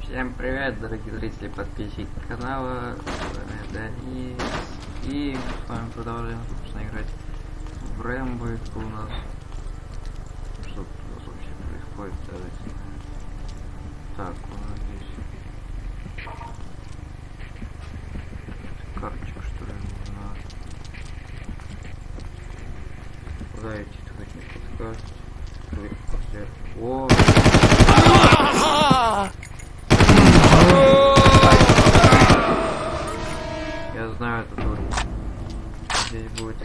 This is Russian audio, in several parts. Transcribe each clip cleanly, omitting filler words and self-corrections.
Всем привет, дорогие зрители, подписчики канала, с вами Денис, и с вами продолжаем, собственно, играть в Рэмбо. У нас что тут у нас вообще происходит, давайте. Так, у нас здесь карточка, что ли, нужна. Куда идти, ты хоть не подскажешь? О! Я знаю этот уровень. Здесь будет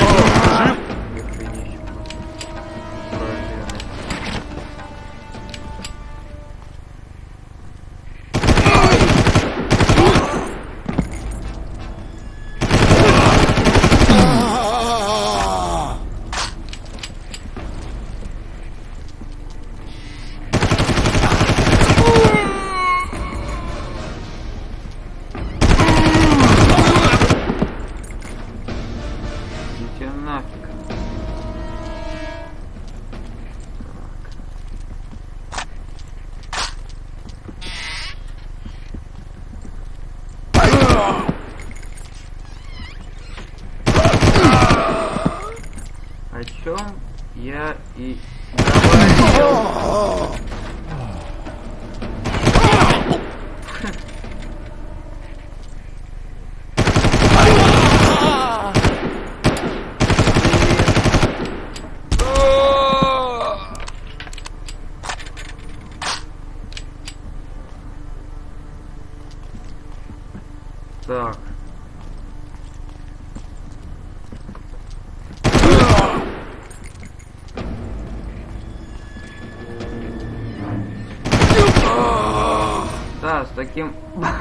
нафиг. О чем я и говорил. Так. Да, с таким...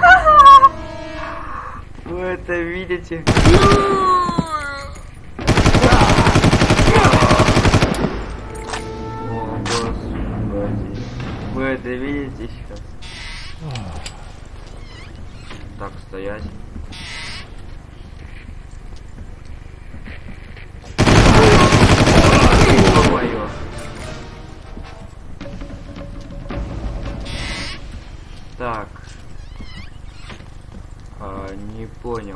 Вы это видите? О, господи. Вы это видите сейчас? Так, стоять. Ё-моё. Так. Не понял.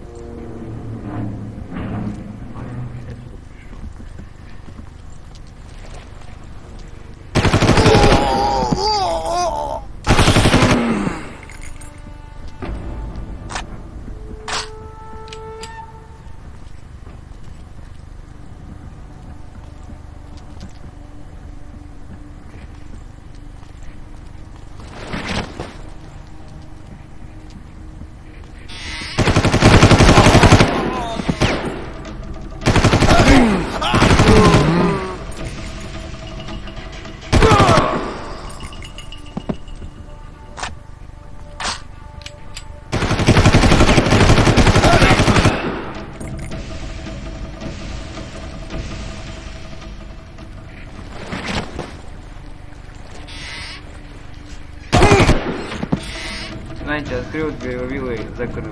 Знаете, открыл дверь, убил и закрыл.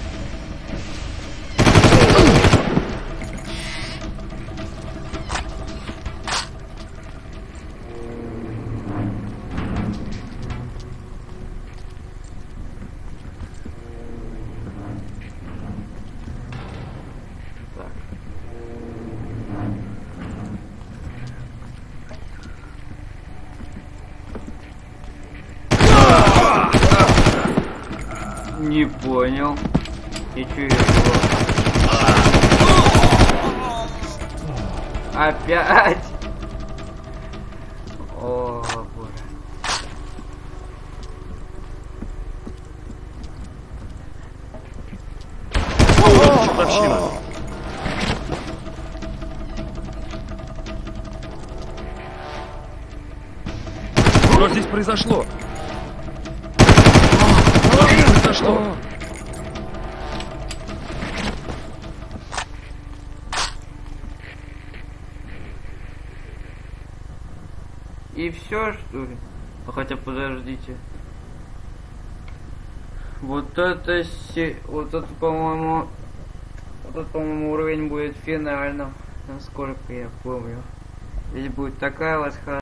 Не понял. И чё его? Опять? О, боже. Чертовщина. Что здесь произошло? Что? И все, что ли? Ну хотя подождите. Вот это по-моему, уровень будет финальным, насколько я помню. Здесь будет такая ласха.